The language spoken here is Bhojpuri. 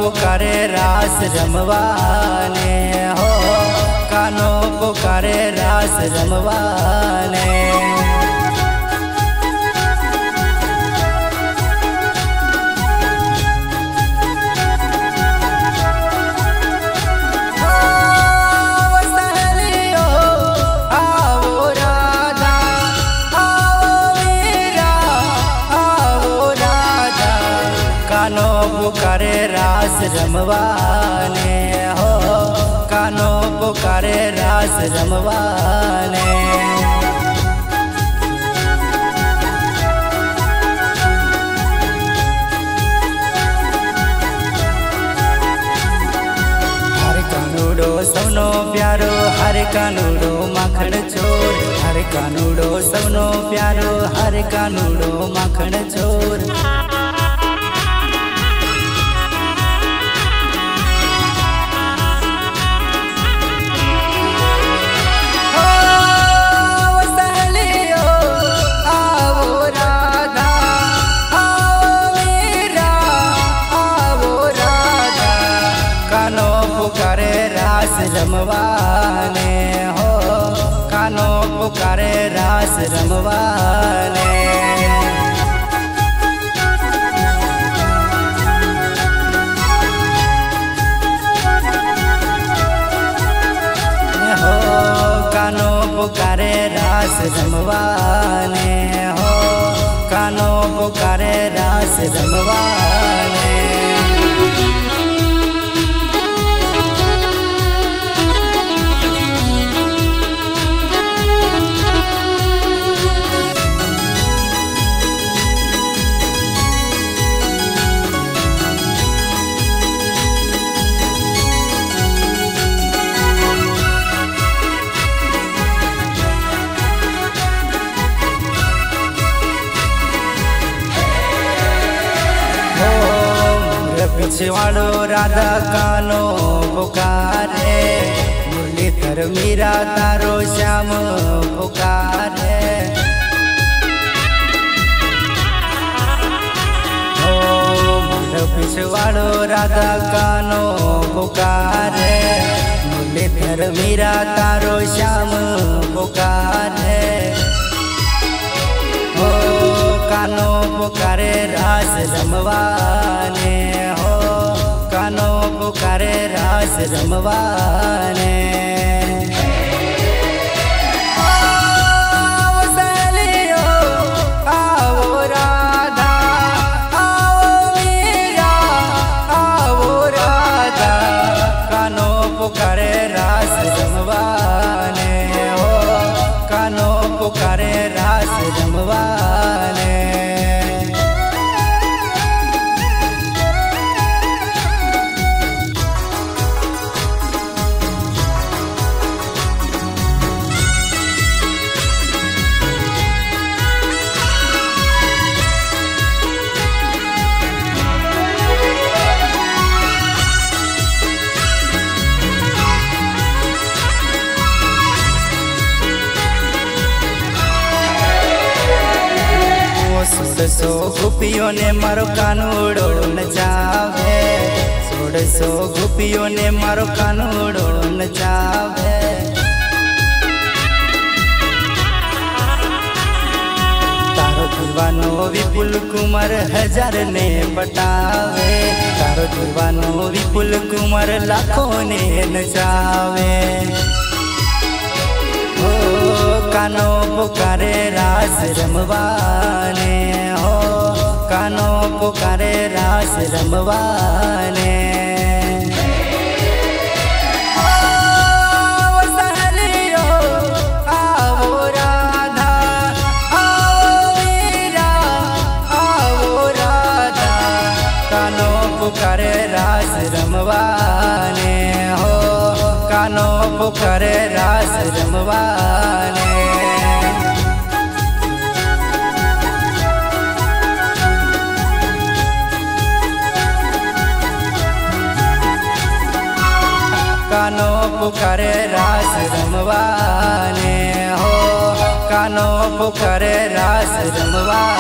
पुकारे रास रमवाने हो, कानो पुकारे रास रमवाने। कानो पुकारे रास रमवाने हो, कानो पुकारे रास रमवाने। हर कानूड़ो सौनो प्यारो, हर कानूड़ो माखण चोर, हर कानूड़ो सौनो प्यारो, हर कानूड़ो माखण चोर। पुकारे रास रमवाने हो, कानो पुकारे रास रमवाने। हो कानो पुकारे रास रमवाने हो, कानो पुकारे रास रमवाने। पिछवाड़ो राधा कानो पुकारे, मुरलीधर मीरा तारो श्याम पुकारे। पिछवाड़ो राधा कानो पुकारे, मुरलीधर मीरा तारो श्याम पुकारे। हो कानो पुकारे रास रमवाने हो, कानो पुकारे रास रमवाने। पुकारे रास रमवाने हो, कानो पुकारे रास रमवाने। सोड़सो गोपियों ने मारो कानूड़ो नचावे, सोड़सो गोपियों ने मारो कानूड़ो नचावे। तारो दुर्वानो विपुल कुमार हजार ने पटावे, तारो दुर्वानो विपुल कुमार लाखों ने नचावे। हो कानो पुकारे रास रमवाने हो, कानो पुकारे रास रमवाने। पुकारे रास रमवाने हो, कानो पुकारे रास रमवाने। कानो पुकारे रास रमवाने हो, कानो पुकारे रास रमवाने।